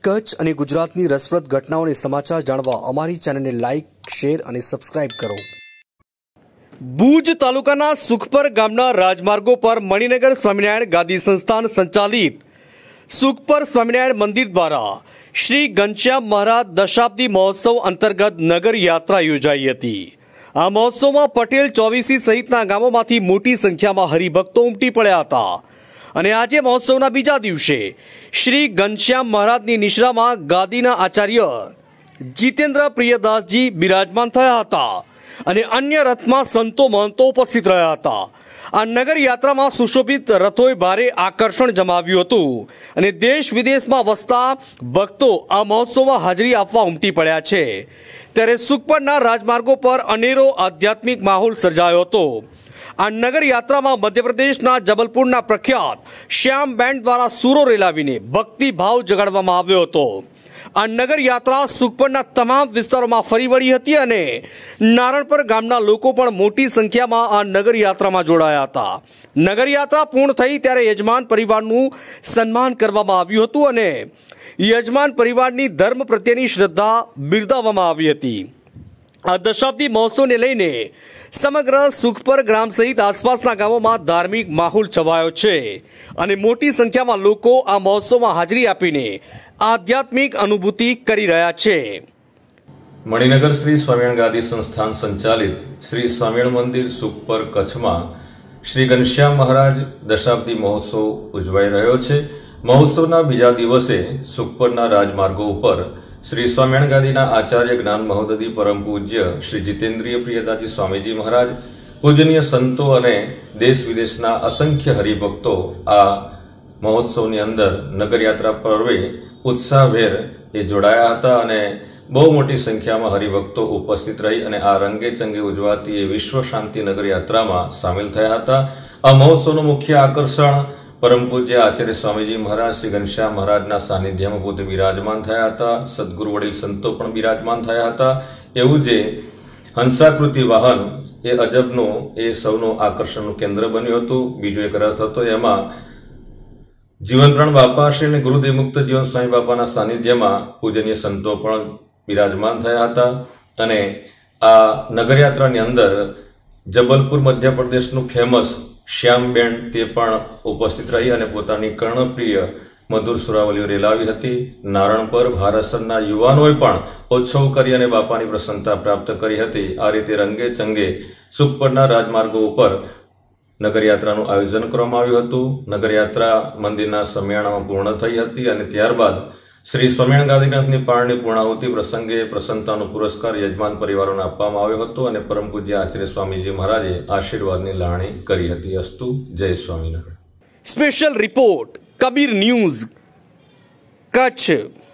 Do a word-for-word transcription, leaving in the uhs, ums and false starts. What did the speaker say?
कच्छ અને ગુજરાતની રસપ્રદ ઘટનાઓને સમાચાર જાણવા અમારી ચેનલને લાઇક, શેર અને સબસ્ક્રાઇબ કરો। ભુજ તાલુકાના સુખપર ગામના રાજમાર્ગો પર મણિનગર સ્વામિનારાયણ ગાદી સંસ્થાન સંચાલિત સુખપર સ્વામિનારાયણ મંદિર દ્વારા શ્રી ઘનશ્યામ મહારાજ દશાબ્દી મહોત્સવ અંતર્ગત નગર યાત્રા યોજાઈ હતી। આ મહોત્સવમાં પટેલ ચોવીસી સહિતના ગામોમાંથી મોટી સંખ્યામાં હરિભક્તો ઉમટી પડ્યા હતા અને આજે મહોત્સવના બીજા દિવસે શ્રી ઘનશ્યામ મહારાજની નિશ્રામાં ગાદીના આચાર્ય જીતેન્દ્ર પ્રિયદાસજી બિરાજમાન થયા હતા અને અન્ય રથમાં સંતો મહંતો ઉપસ્થિત રહ્યા હતા। આ નગર યાત્રામાં સુશોભિત રથોએ ભારે આકર્ષણ જમાવ્યું હતું અને દેશ વિદેશમાં વસતા ભક્તો આ મહોત્સવમાં હાજરી આપવા ઉમટી પડ્યા છે। ત્યારે સુખપરના રાજમાર્ગો પર અનેરો આધ્યાત્મિક માહોલ સર્જાયો હતો। આ નગર યાત્રામાં મધ્યપ્રદેશના જબલપુરના પ્રખ્યાત શ્યામ બેન્ડ દ્વારા સૂરો રેલાવીને ભક્તિ ભાવ જગાડવામાં આવ્યો હતો। આ નગર યાત્રા સુખપરના તમામ વિસ્તારોમાં ફરી વળી હતી અને નારણપર ગામના લોકો પણ મોટી સંખ્યામાં આ નગર યાત્રામાં જોડાયા હતા। નગર યાત્રા પૂર્ણ થઈ ત્યારે યજમાન પરિવારનું સન્માન કરવામાં આવ્યું હતું અને યજમાન પરિવારની ધર્મ પ્રત્યેની શ્રદ્ધા બિરદાવવામાં આવી હતી। આ દશાબ્દી મહોત્સવને લઈને સમગ્ર સુખપર ગ્રામ સહિત આસપાસના ગામોમાં ધાર્મિક માહોલ છવાયો છે અને મોટી સંખ્યામાં લોકો આ મહોત્સવમાં હાજરી આપીને આધ્યાત્મિક અનુભૂતિ કરી રહ્યા છે। મણિનગર શ્રી સ્વામિનારાયણ ગાદી સંસ્થાન સંચાલિત શ્રી સ્વામિનારાયણ મંદિર સુખપર કચ્છમાં શ્રી ઘનશ્યામ મહારાજ દશાબ્દી મહોત્સવ ઉજવાઈ રહ્યો છે। મહોત્સવના બીજા દિવસે સુખપરના રાજમાર્ગો ઉપર શ્રી સ્વામિનારાયણ ગાદીના આચાર્ય જ્ઞાન મહોદધી પરમ પૂજ્ય શ્રી જીતેન્દ્રિય પ્રિયદાસજી સ્વામીજી મહારાજ, પૂજનીય સંતો અને દેશ વિદેશના અસંખ્ય હરિભક્તો આ મહોત્સવની અંદર નગરયાત્રા પર્વે ઉત્સાહભેર એ જોડાયા હતા અને બહુ મોટી સંખ્યામાં હરિભક્તો ઉપસ્થિત રહી અને આ રંગે ચંગે ઉજવાતી એ વિશ્વ શાંતિ નગર યાત્રામાં સામેલ થયા હતા। આ મહોત્સવનું મુખ્ય આકર્ષણ પરમ પૂજ્ય આચાર્ય સ્વામીજી મહારાજ શ્રી ઘનશ્યામ મહારાજના સાનિધ્યમાં પોતે બિરાજમાન થયા હતા। સદગુરુ વડીલ સંતો પણ બિરાજમાન થયા હતા। એવું જે હંસાકૃતિ વાહન એ અજબનું એ સૌનું આકર્ષણનું કેન્દ્ર બન્યું હતું। બીજો એક રથ હતો, એમાં જીવનપ્રાણ બાપા શ્રી અને ગુરુદેવ મુક્ત જીવન સ્વામી બાપાના સાનિધ્યમાં પૂજનીય સંતો પણ બિરાજમાન થયા હતા અને આ નગરયાત્રાની અંદર જબલપુર મધ્યપ્રદેશનું ફેમસ શ્યામ બેન્ડ તે પણ ઉપસ્થિત રહી અને પોતાની કર્ણપ્રિય મધુર સુરાવલીઓ રેલાવી હતી। નારણપર ભારતસરના યુવાનોએ પણ ઉત્સવ કરી અને બાપાની પ્રસન્નતા પ્રાપ્ત કરી હતી। આ રીતે રંગે ચંગે સુખપરના રાજમાર્ગો ઉપર નગરયાત્રાનું આયોજન કરવામાં આવ્યું હતું। નગરયાત્રા મંદિરના સમિયાણામાં પૂર્ણ થઈ હતી અને ત્યારબાદ શ્રી સ્વામિનારાયણ ગાદીનાથની પારણી પૂર્ણાહુતિ પ્રસંગે પ્રસન્નતાનો પુરસ્કાર યજમાન પરિવારોને આપવામાં આવ્યો હતો અને પરમ પૂજ્ય આચાર્ય સ્વામીજી મહારાજે આશીર્વાદની લાણી કરી હતી। અસ્તુ, જય Swaminarayan. Special report, Kabir news, Kutch.